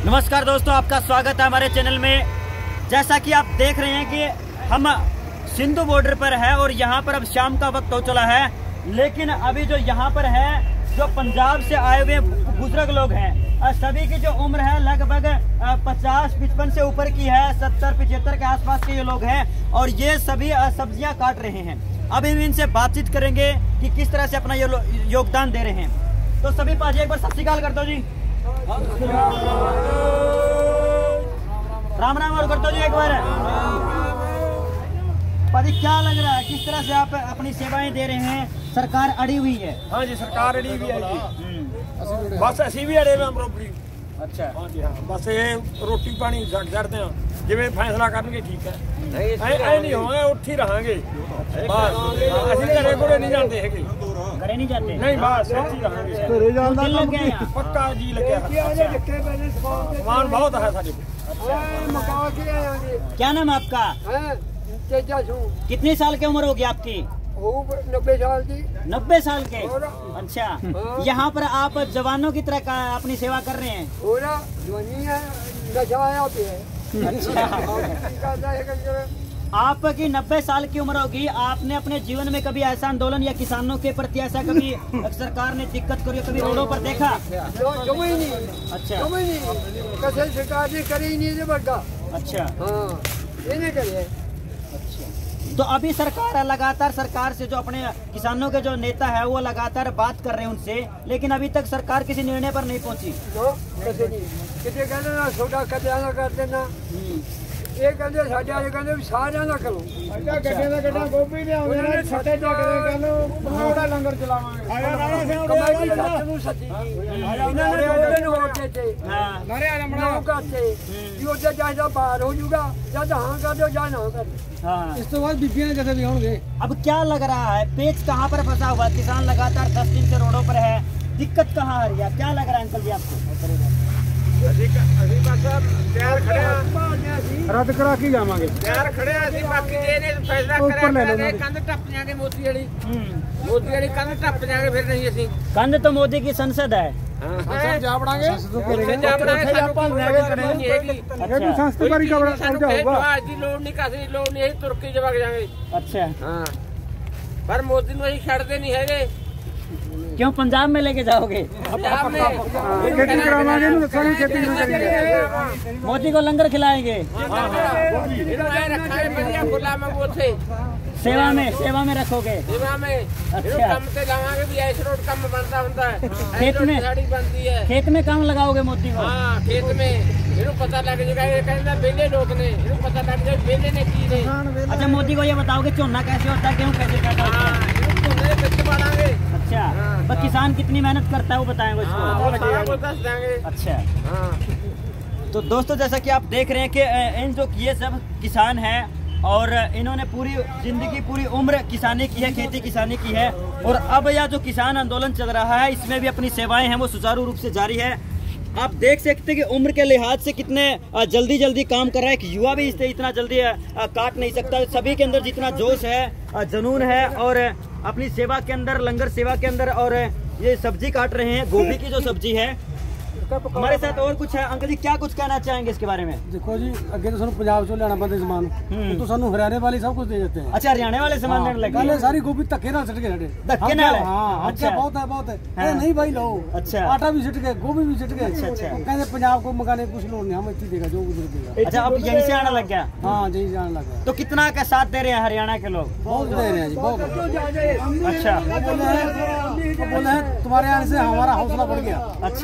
नमस्कार दोस्तों, आपका स्वागत है हमारे चैनल में। जैसा कि आप देख रहे हैं कि हम सिंधु बॉर्डर पर है और यहाँ पर अब शाम का वक्त हो चला है, लेकिन अभी जो यहाँ पर है जो पंजाब से आए हुए बुजुर्ग लोग हैं, सभी की जो उम्र है लगभग 50-55 से ऊपर की है, 70-75 के आसपास के ये लोग हैं और ये सभी सब्जियां काट रहे हैं। अब हम इनसे बातचीत करेंगे कि किस तरह से अपना ये योगदान दे रहे हैं। तो सभी पाजी एक बार सत श्री अकाल कर दो जी, राम राम और कर दो जी एक बार। पाजी क्या लग रहा है, किस तरह से आप अपनी सेवाएं दे रहे हैं? सरकार अड़ी हुई है। हाँ जी, सरकार अड़ी हुई है जी, बस ਅਸੀਂ ਵੀ ਅੜੇ ਆਂ ਬਰੋਬਰੀ। अच्छा हाँ जी, हाँ बस ये रोटी पानी छड़ते हैं जिवें फैसला करनगे ठीक है, ऐ नहीं होगा ਉੱਥੇ ही रहांगे बस। ਅਸੀਂ घरे घोड़े नहीं जाते हैगे, घरे नहीं जाते नहीं बस ਇੱਥੇ ही रहांगे। घरे जान दा लग गया यहाँ पक्का जी लगे सामान बहुत है साडे को। क्या नाम है आपका? कितने साल की उम्र होगी आपकी? 90 साल की। 90 साल के? अच्छा, यहाँ पर आप जवानों की तरह अपनी सेवा कर रहे हैं? अच्छा, आपकी 90 साल की उम्र होगी, आपने अपने जीवन में कभी ऐसा आंदोलन या किसानों के प्रति ऐसा कभी सरकार ने दिक्कत करी, कभी रोडों पर देखा? अच्छा सरकार ने करी नहीं बड़ा। अच्छा करे। तो अभी सरकार लगातार सरकार से जो अपने किसानों के जो नेता है वो लगातार बात कर रहे हैं उनसे, लेकिन अभी तक सरकार किसी निर्णय पर नहीं पहुंची। कितने कहते ना छोटा कटिया ना कर देना, ये कहते साढ़े वाले कहते भी सारे ना करो। गोभी लंगर चलावांगे बाहर हो जूगा, जब हाँ कर दो जा ना कर। हाँ, इस तो बाद बीबियां जैसे भी होंगे। अब क्या लग रहा है, पेच कहाँ पर फंसा हुआ? किसान लगातार 10 दिन से रोडों पर है, दिक्कत कहाँ आ रही है? क्या लग रहा है अंकल जी आपको? रद्द करा के जावांगे, यार खड़े ਅਸੀਂ ਬਾਕੀ ਜੇ ਨੇ ਫੈਸਲਾ ਕਰਿਆ ਕੰਧ ਟੱਪ ਜਾਾਂਗੇ ਮੋਦੀ ਵਾਲੀ ਕੰਧ ਟੱਪ ਜਾਾਂਗੇ, ਫਿਰ ਨਹੀਂ ਅਸੀਂ। कंध तो मोदी की संसद है। ਸੰਸਦ ਜਾ ਬਣਾਂਗੇ, ਜਾ ਬਣਾਂਗੇ, ਆਪਾਂ ਨਹੀਂ ਹੈਗੀ। अगर संस्था बारी का बड़ा ਸਾਨੂੰ ਜਹਾਜ਼ ਦੀ ਲੋੜ ਨਹੀਂ, ਕਾਸੇ ਦੀ ਲੋੜ ਨਹੀਂ, ਅਸੀਂ ਤੁਰਕੀ ਚ ਵਗ ਜਾਾਂਗੇ। अच्छा, ਹਾਂ ਪਰ ਮੋਦੀ ਨੂੰ ਅਸੀਂ ਛੱਡਦੇ ਨਹੀਂ ਹੈਗੇ। क्यों पंजाब में लेके जाओगे? ਪੰਜਾਬ में खेती करावांगे ना, सारी खेती करेंगे, मोदी को लंगर खिलाएंगे, ਇਹਨੂੰ ਐ ਰੱਖਾਂਗੇ ਵਧੀਆ ਖੁੱਲਾ ਮੈਂ ਉੱਥੇ सेवा में रखोगे। सेवा में ਇਹਨੂੰ ਕੰਮ ਤੇ ਲਾਵਾਂਗੇ ਵੀ ਐਸ ਰੋਡ ਕੰਮ ਬਣਦਾ ਹੁੰਦਾ ਹੈ, खेत में ਸਾਡੀ ਬਣਦੀ ਹੈ। खेत में काम लगाओगे मोदी को? हाँ खेत में ਇਹਨੂੰ ਪਤਾ ਲੱਗ ਜਾਏਗਾ, ਇਹ ਕਹਿੰਦਾ ਵਿਹਲੇ ਲੋਕ ਨੇ, ਇਹਨੂੰ ਪਤਾ ਲੱਗ ਜਾਏ ਵਿਹਲੇ ਨੇ ਕੀ ਨੇ। अच्छा, मोदी को ये बताओगे झोना कैसे होता है, गेहूँ कैसे काटा होता है? ਇਹਨੂੰ ਝੋਨੇ ਦੇ ਵਿੱਚ ਪਾਲਾਂਗੇ। अच्छा, बस किसान कितनी मेहनत करता है वो बताएंगे हाँ, उसको। वो सारा कुछ दस देंगे। अच्छा, हाँ तो दोस्तों जैसा कि आप देख रहे हैं कि इन जो ये सब किसान हैं और इन्होंने पूरी जिंदगी पूरी उम्र किसानी की है, खेती किसानी की है, और अब यह जो किसान आंदोलन चल रहा है इसमें भी अपनी सेवाएं हैं वो सुचारू रूप से जारी है। आप देख सकते हैं कि उम्र के लिहाज से कितने जल्दी काम कर रहा है। कि युवा भी इससे इतना जल्दी काट नहीं सकता। सभी के अंदर जितना जोश है, जुनून है, और अपनी सेवा के अंदर, लंगर सेवा के अंदर, और ये सब्जी काट रहे हैं, गोभी की जो सब्जी है। हमारे साथ और कुछ है। अंकल जी क्या कुछ कहना चाहेंगे इसके बारे में? देखो जी, अगे तो पंजाब से लेना पड़ता सामान, तो सानू हरियाणे वाले सब कुछ दे देते हैं। अच्छा, हरियाणा वाले सामान देने लगे? पहले सारी गोभी धक्के नाल सिट गए, धक्के नाल? हाँ, अच्छा बहुत है। हाँ। नहीं भाई लो, अच्छा, आटा भी सिट गए, गोभी भी सिट गए। अच्छा, कहते पंजाब को मंगाने कुछ लोड नहीं, हम इतनी देगा जो कुछ देगा। अच्छा, अब यहीं से आना लग गया? हाँ, यहीं से आने लग गया। तो कितना का साथ दे रहे हैं हरियाणा के लोग? बहुत दे रहे हैं जी, बहुत। अच्छा, बोले हैं तुम्हारे आने से हमारा हौसला बढ़ गया।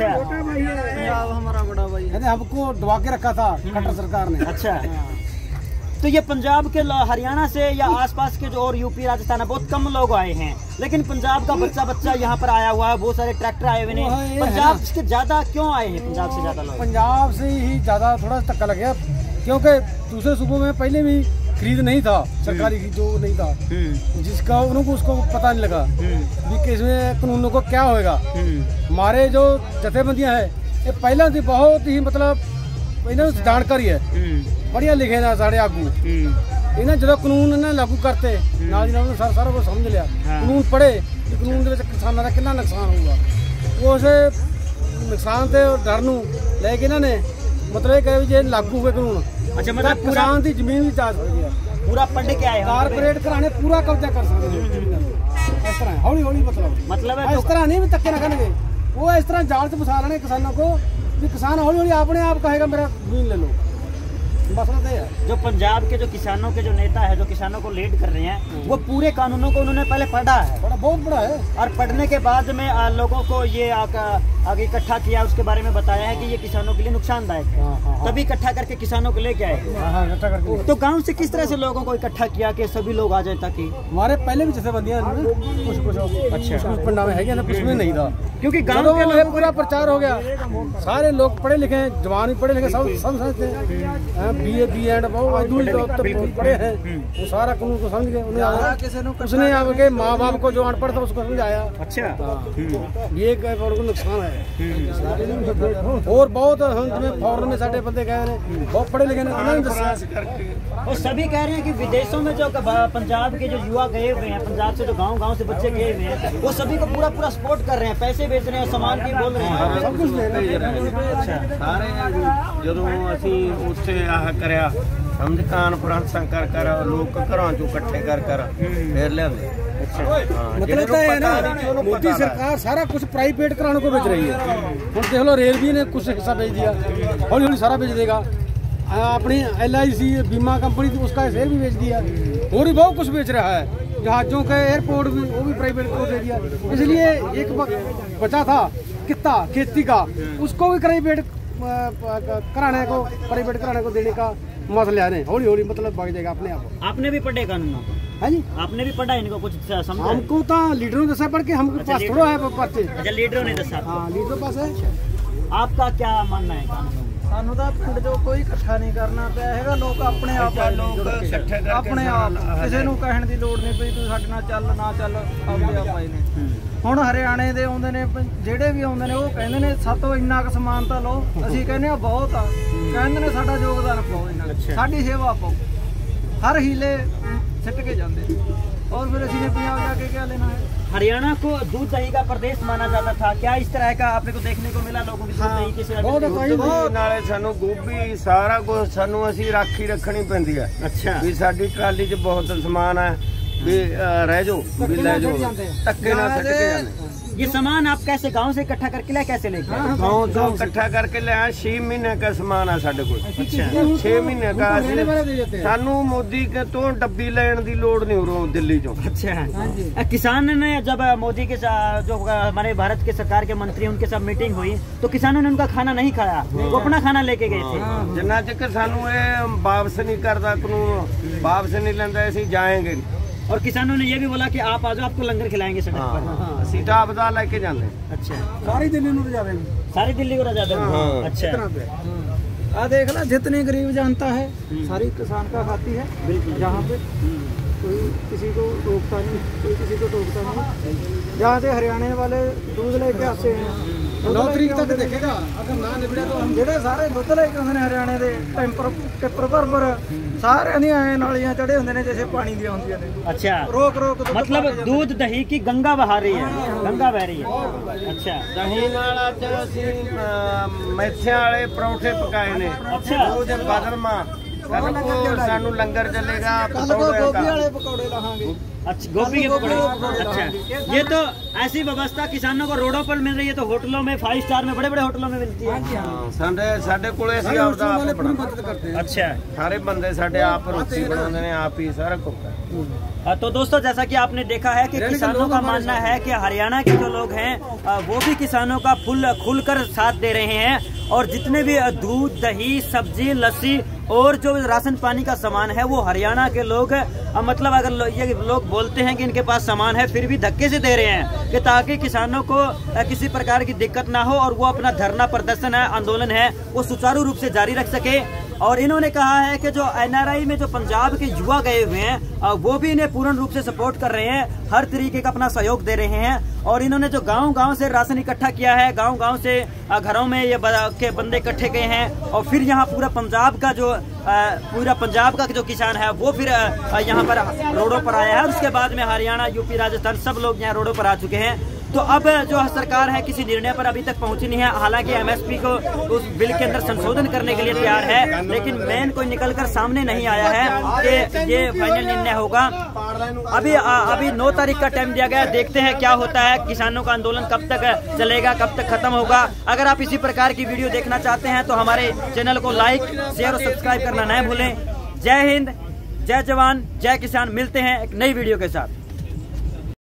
अच्छा, हमारा बड़ा भाई है, हमको दबा के रखा था खट्टर सरकार ने। अच्छा, तो ये पंजाब के हरियाणा से या आसपास के जो और यूपी राजस्थान है बहुत कम लोग आए हैं, लेकिन पंजाब का बच्चा यहाँ पर आया हुआ है, बहुत सारे ट्रैक्टर आए हुए हैं। पंजाब से ज्यादा क्यों आए हैं? पंजाब से ज्यादा लोग पंजाब से ही ज्यादा थोड़ा धक्का लग गया, क्योंकि दूसरे सूबों में पहले भी खरीद नहीं था, सरकारी जो नहीं था, जिसका उनको उसको पता नहीं लगा कि इसमें कानूनों को क्या होएगा। हमारे जो जथेबंदियां हैं ये पहला से बहुत ही मतलब इन्हें जानकारी है, बढ़िया लिखे ना साढ़े आगू इन्हें जो कानून ने लागू करते सारा कुछ समझ लिया। कानून पढ़े कि कानून के किसानों का कितना नुकसान होगा, वो उस नुकसान से डर नूं लेके इन्होंने मतलब ये कहे जे लागू हुए कानून। अच्छा, मतलब पूरा किसान की जमीन भी जा सकती है, पूरा पढ़ के आए हो कारपोरेट कराने पूरा कब्जा कर सकते हैं। इस तरह हौली हौली मतलब है इस तरह नहीं भी धक्के ना करनगे, वो इस तरह जाल च फसा लेने किसानों को भी किसान हौली हौली अपने आप कहेगा मेरा जमीन ले लो। मसला तो है जो पंजाब के जो किसानों के जो नेता है, जो किसानों को लीड कर रहे हैं, वो पूरे कानूनों को उन्होंने पहले पढ़ा है, बहुत बड़ा है, और पढ़ने के बाद में लोगों को ये आगे इकट्ठा किया, उसके बारे में बताया है कि ये किसानों के लिए नुकसानदायक है, तभी इकट्ठा करके किसानों को लेके आए। तो गांव से किस तरह से लोगों को इकट्ठा किया कि सभी लोग आ जाए, ताकि हमारे पहले भी जैसे बंदियां कुछ अच्छा पंडा में है ना, कुछ में नहीं था, क्योंकि गाँव के लोग पूरा प्रचार हो गया, सारे लोग पढ़े लिखे हैं, जवान भी पढ़े लिखे सब समझते हैं, बी एड पढ़े हैं, वो सारा कानून को समझ गए, उसने आपके माँ बाप को जो अनपढ़ था उसको समझाया। अच्छा, ये नुकसान है। और बहुत हम फॉरन में साढ़े बंदे गए बहुत पढ़े लिखे और सभी कह रहे हैं कि विदेशों में जो पंजाब के जो युवा गए हुए हैं, पंजाब से जो गांव से बच्चे गए हुए हैं, वो सभी को पूरा सपोर्ट कर रहे हैं, पैसे बेच रहे हैं, सामान भी बोल रहे हैं, सब कुछ ले रहे हैं। सारे जो ਅਸੀਂ ਉੱਥੇ ਆਹ ਕਰਿਆ ਸਮਝ ਕਾਨਫਰੰਸਾਂ कर ਲੋਕ ਘਰਾਂ ਚੋਂ ਇਕੱਠੇ ਕਰ ਫੇਰ ਲਿਆਂਦੇ। मतलब तो है ना, मोदी सरकार सारा कुछ प्राइवेट कराने को बेच रही है। हम देख लो रेलवे ने कुछ हिस्सा बेच दिया, हौली हौली सारा बेच देगा। अपनी LIC बीमा कंपनी उसका शेयर भी बेच दिया, और भी बहुत कुछ बेच रहा है, जहाजों का एयरपोर्ट भी वो भी प्राइवेट को दे दिया। इसलिए एक बचा था कितना खेती का, उसको भी प्राइवेट कराने को देने का मसला है। हौली हौली मतलब भाग जाएगा अपने आप। आपने भी पढ़े कानून? हाँ जी, आपने भी पढ़ा, इनको कुछ समझा? हमको तो लीडरों ने दसा पढ़ के हमको पास थोड़ा है पर्चे। अच्छा, लीडरों ने दसा? हाँ, लीडरों पास है। आपका क्या मानना है कानून? ਸਾਨੂੰ ਤਾਂ ਪਿੰਡ ਚੋਂ ਕੋਈ ਇਕੱਠਾ ਨਹੀਂ ਕਰਨਾ ਪਿਆ ਹੈਗਾ, ਲੋਕ ਆਪਣੇ ਆਪ ਆਪਣੇ ਆਪ, ਕਿਸੇ ਨੂੰ ਕਹਿਣ ਦੀ ਲੋੜ ਨਹੀਂ ਪਈ ਤੂੰ ਸਾਡੇ ਨਾਲ ਚੱਲ ਨਾ ਚੱਲ, ਆਪਦੇ ਆਪ ਆਏ ਨੇ। ਹੁਣ ਹਰਿਆਣੇ ਦੇ ਆਉਂਦੇ ਨੇ, ਜਿਹੜੇ ਵੀ ਆਉਂਦੇ ਨੇ ਉਹ ਕਹਿੰਦੇ ਨੇ ਸਾਤੋਂ ਇੰਨਾ ਕੁ ਸਮਾਨ ਤਾਂ ਲਓ, ਅਸੀਂ ਕਹਿੰਦੇ ਆ ਬਹੁਤ ਆ, ਕਹਿੰਦੇ ਨੇ ਸਾਡਾ ਯੋਗਦਾਨ ਪਾਓ, ਇੰਨਾ ਸਾਡੀ ਸੇਵਾ ਪਾਓ, ਹਰ ਹੀਲੇ ਸਿੱਟ ਕੇ ਜਾਂਦੇ, और फिर ਅਸੀਂ ਨੇ ਪੰਜਾਬ ਜਾ ਕੇ क्या लेना है। हरियाणा को दूध दही का प्रदेश माना जाता था, क्या इस तरह का आपने को देखने को मिला लोगों की दूध दही किसी ਨਾਲੇ ਸਾਨੂੰ ਗੋਭੀ ਸਾਰਾ ਕੁਝ ਸਾਨੂੰ ਅਸੀਂ ਰਾਖੀ ਰੱਖਣੀ ਪੈਂਦੀ ਹੈ। अच्छा, ਵੀ ਸਾਡੀ ਟਰਾਲੀ 'ਚ ਬਹੁਤ ਸਮਾਨ ਹੈ, ਵੀ ਰਹਿ ਜਾਓ, ਵੀ ਲੈ ਜਾਓ, ਧੱਕੇ ਨਾਲ ਸਿੱਟ ਕੇ ਜਾਂਦੇ। ये सामान आप कैसे गांव से इकट्ठा करके लाए, कैसे लेके आए? गाँव से इकट्ठा करके ले आए। 6 महीने का सामान है साढ़े को। अच्छा, 6 महीने का सानू मोदी के तो डब्बी लेने की लोड़ नहीं हो दिल्ली चो। अच्छा, किसान ने जब मोदी के जो हमारे भारत के सरकार के मंत्री उनके साथ मीटिंग हुई तो किसानों ने उनका खाना नहीं खाया, वो अपना खाना लेके गए थे। जिन्ना चक सानू वापस नहीं करता कानून, वापस नहीं लेंदा, असीं जाएंगे। और किसानों ने ये भी बोला कि आप आ जाओ, आपको लंगर खिलाएंगे सड़क पर। सीधा आपदा लेके जाते। अच्छा, सारी दिल्ली को जावे, सारी दिल्ली को जाते हैं। अच्छा, आ देख ला, जितनी गरीब जनता है सारी किसान का खाती है, जहाँ पे कोई किसी को रोकता नहीं, कोई किसी को टोकता नहीं। जहाँ से हरियाणा वाले दूध लेके आते हैं 9 तरीक तक देखेगा, अगर ना निबड़े तो हम ਜਿਹੜੇ ਸਾਰੇ ਦੁੱਧ ਲੈ ਕੇ ਆਉਂਦੇ ਨੇ ਹਰਿਆਣੇ ਦੇ ਟਿੱਪਰ ਭਰ ਸਾਰਿਆਂ ਦੀਆਂ ਐ ਨਾਲੀਆਂ ਚੜੇ ਹੁੰਦੇ ਨੇ ਜਿਵੇਂ ਪਾਣੀ ਦੀਆਂ ਹੁੰਦੀਆਂ ਨੇ। अच्छा, ਰੋਕ मतलब दूध दही की गंगा बहा रही है, गंगा बह रही है। अच्छा, दही नाल अज असीं मेथियां वाले परौठे पकाए ने। अच्छा, ਉਹਦੇ ਬਦਲਮਾ ਸਾਨੂੰ ਲੰਗਰ ਚੱਲੇਗਾ, ਗੋਭੀ ਵਾਲੇ ਪਕੌੜੇ ਲਾਹਾਂਗੇ। अच्छा, गोभी के पकौड़े। अच्छा, ये तो ऐसी व्यवस्था किसानों को रोडों पर मिल रही है, तो होटलों में 5 स्टार में, बड़े बड़े होटलों में मिलती है। ਸਾਡੇ ਕੋਲੇ ਅਸੀਂ ਆਪਦਾ ਆਪ मदद करते हैं। अच्छा, ਸਾਰੇ ਬੰਦੇ ਸਾਡੇ ਆਪ ਰੋਟੀ बनाते हैं, आप ही सारा कुछ। तो दोस्तों, जैसा कि आपने देखा है कि किसानों का मानना है कि हरियाणा के जो लोग हैं वो भी किसानों का खुलकर साथ दे रहे हैं, और जितने भी दूध दही सब्जी लस्सी और जो राशन पानी का सामान है वो हरियाणा के लोग मतलब अगर ये लोग बोलते हैं कि इनके पास सामान है, फिर भी धक्के से दे रहे हैं कि ताकि किसानों को किसी प्रकार की दिक्कत ना हो और वो अपना धरना प्रदर्शन है, आंदोलन है, वो सुचारू रूप से जारी रख सके। और इन्होंने कहा है कि जो NRI में जो पंजाब के युवा गए हुए हैं वो भी इन्हें पूर्ण रूप से सपोर्ट कर रहे हैं, हर तरीके का अपना सहयोग दे रहे हैं। और इन्होंने जो गांव-गांव से राशन इकट्ठा किया है, गांव-गांव से घरों में ये के बंदे इकट्ठे गए हैं, और फिर यहाँ पूरा पंजाब का जो किसान है वो फिर यहाँ पर रोडों पर आया है। उसके बाद में हरियाणा, यूपी, राजस्थान सब लोग यहाँ रोडों पर आ चुके हैं। तो अब जो सरकार है किसी निर्णय पर अभी तक पहुंची नहीं है। हालांकि एमएसपी को उस बिल के अंदर संशोधन करने के लिए तैयार है, लेकिन मेन कोई निकलकर सामने नहीं आया है कि ये फाइनल निर्णय होगा। अभी 9 तारीख का टाइम दिया गया, देखते हैं क्या होता है। किसानों का आंदोलन कब तक चलेगा, कब तक खत्म होगा। अगर आप इसी प्रकार की वीडियो देखना चाहते हैं तो हमारे चैनल को लाइक, शेयर और सब्सक्राइब करना न भूलें। जय हिंद, जय जवान, जय किसान। मिलते हैं एक नई वीडियो के साथ।